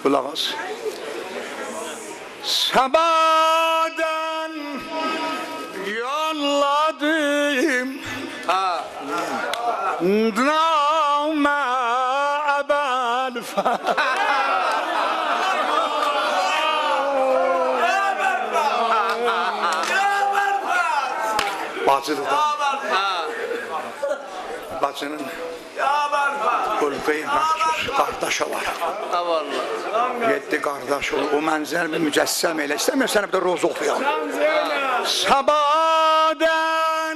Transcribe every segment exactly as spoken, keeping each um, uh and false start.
Kulak as. Sabahdan yolladım Name Ebel Bacıdır da Bacının Ulfeyi Məhkür Qardaşı var Yedi qardaş olur O mənzər bir mücəssəm elə İstəmir sənə bir də roz oxuyam Sabahdan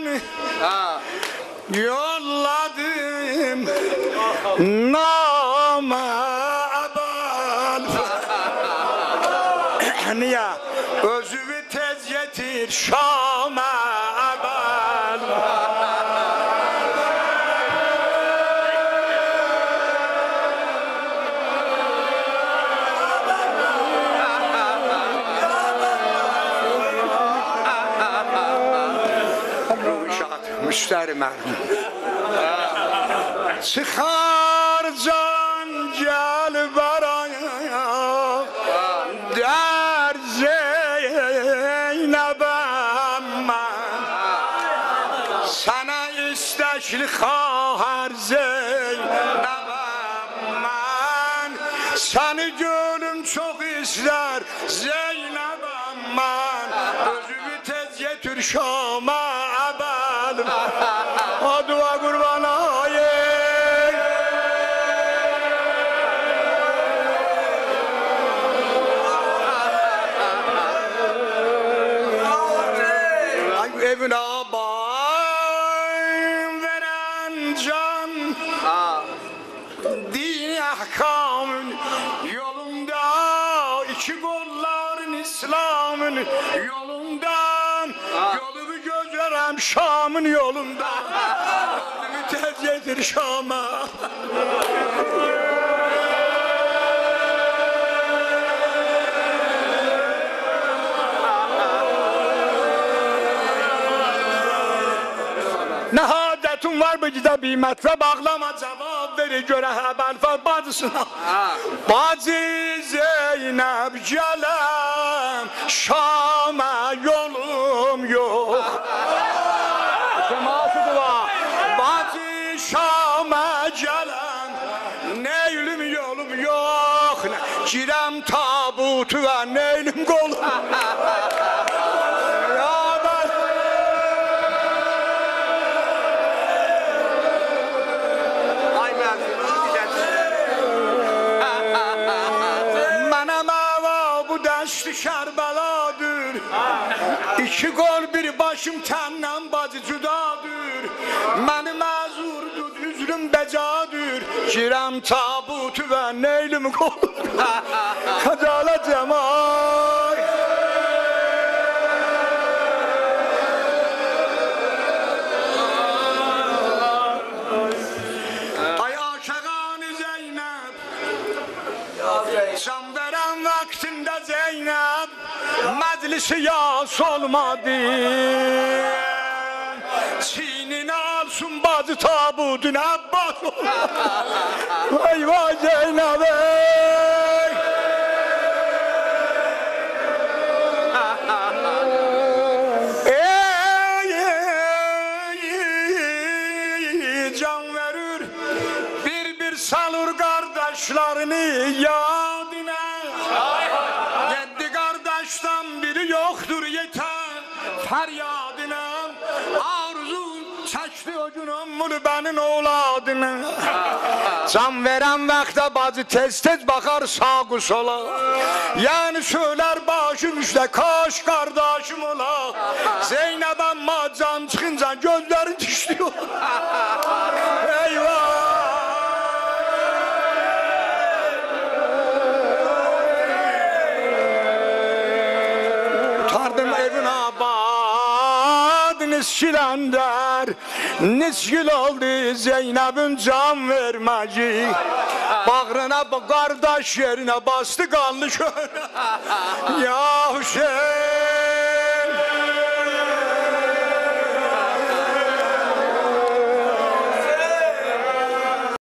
Yolladım Name Ebel Niye? Özümü tez getir Şam'a Ebel Müşteri mərhum Çıxar can gəl baraya Der Zeynəbəm mən Sənə istəkli xahər Zeynəbəm mən Səni gönlüm çox istər Zeynəbəm mən Özümü tez getir Şam'a Dua kurban ayın Ay evin abayım veren can Din ahkamın yolunda iki kolların İslam'ın yolundan Yolumu gözlerem Şam'ın yolunda Önümü tez getir Şam'a Ne hadetin var bu gide bir metre bağlama cevap verir göre Ebel bacısına Bacı Zeynep gelem Şam'a yolum yok Bacı Şam'a gelem Neylim yolum yok Girem tabutu ve neylim kolum Kerbeladır İki kol bir başım tenden bacı cüdadır Məni məzurdur üzrüm becadır Girem tabutu ve neylim kolum Kacala cemal Ay aşağını Zeynep Can veren vaktinde Zeynep Meclisi yas olmadı Çinini alsın bazı tabutun Abbas Vay vay Zeynep Ey ey can verir Bir bir salır kardeşlerini yadına Yedi kardeşten biri yoktur yeter feryadına Arzun çəkdi o gün ömrü benim oğladına Can veren vaxta bacı tez tez bakar sağı sola Yani söyler başım üstə kaş kardeşim ola Zeynep amma can çıkınca gözlerin düşüyor Eyvah Evin abad niskilender Niskil oldu Zeynep'in can vermeci Bağrına kardeş yerine bastı kanlı şöyle Ya Hüseyin